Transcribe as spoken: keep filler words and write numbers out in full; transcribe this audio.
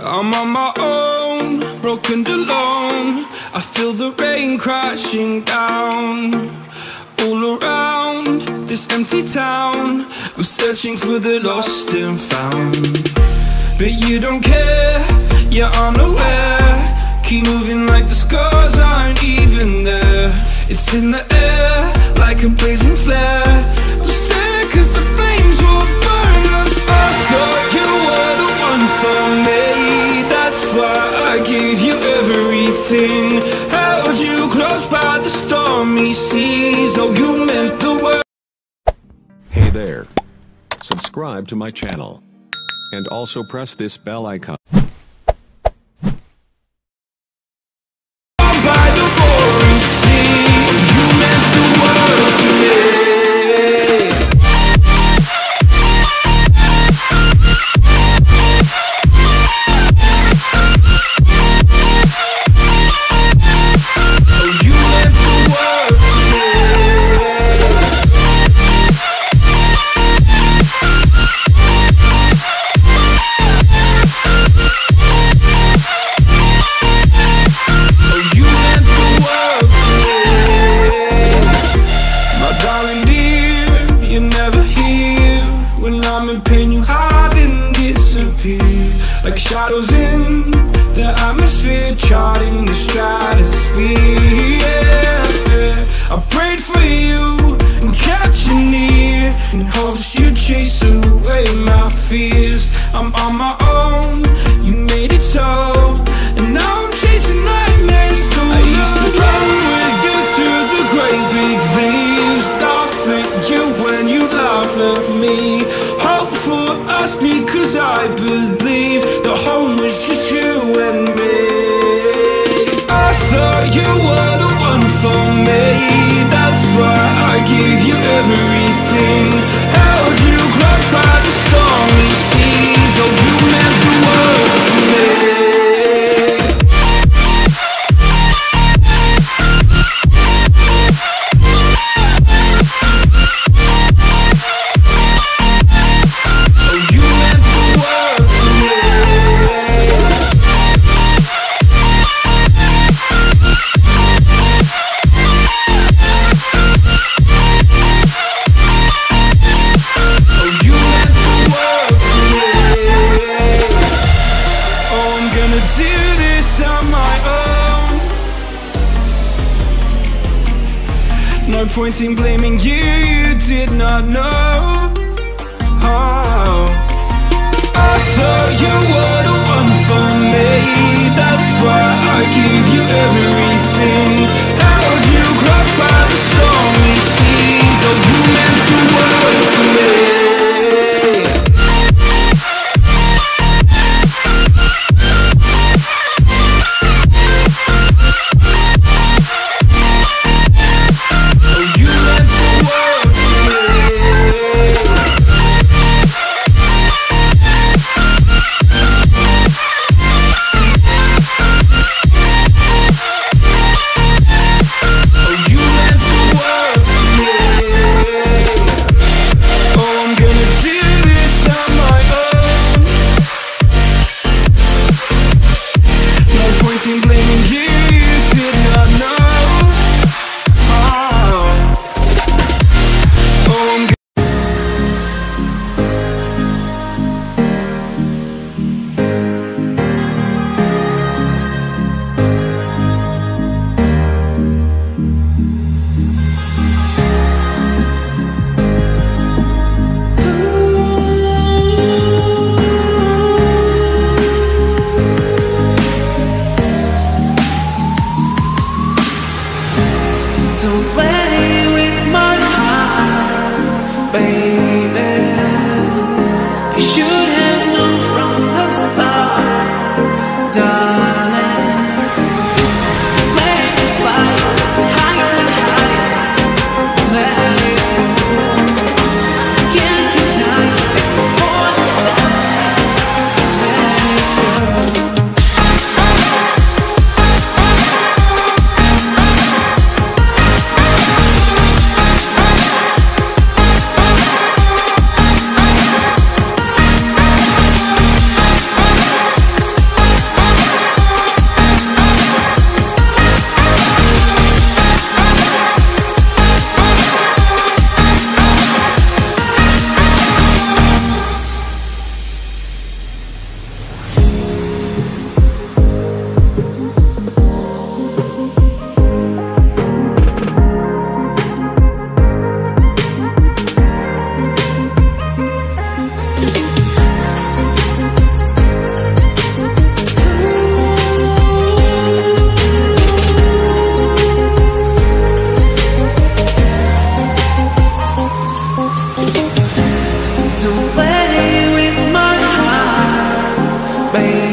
I'm on my own, broken and alone. I feel the rain crashing down all around this empty town. I'm searching for the lost and found, but you don't care, you're unaware. Keep moving like the scars aren't even there. It's in the air like a blazing flare. Don't stare cause the flames will burn us. I thought you were the one for me, that's why I gave you everything. Held you close by the stormy seas. Oh, you meant the world. Hey there. Subscribe to my channel. And also press this bell icon. Like shadows in the atmosphere, charting the stratosphere. Yeah. I prayed for you and kept you near, in hopes you'd chase away my fears. I'm on my own, you made it so, and now I'm chasing nightmares too. I used to run with you through the great big leaves, laugh at you when you laugh at me. Hope for us because I believe the home was just you and me. I thought you were the one for me, that's why I gave you everything. Held you close by the stormy seas. Oh, you meant the world to me. No point in blaming you, you did not know. Oh, I thought you were the one for me, that's why I gave you everything. Held you close by the stormy seas. Oh, you meant the world to me. night.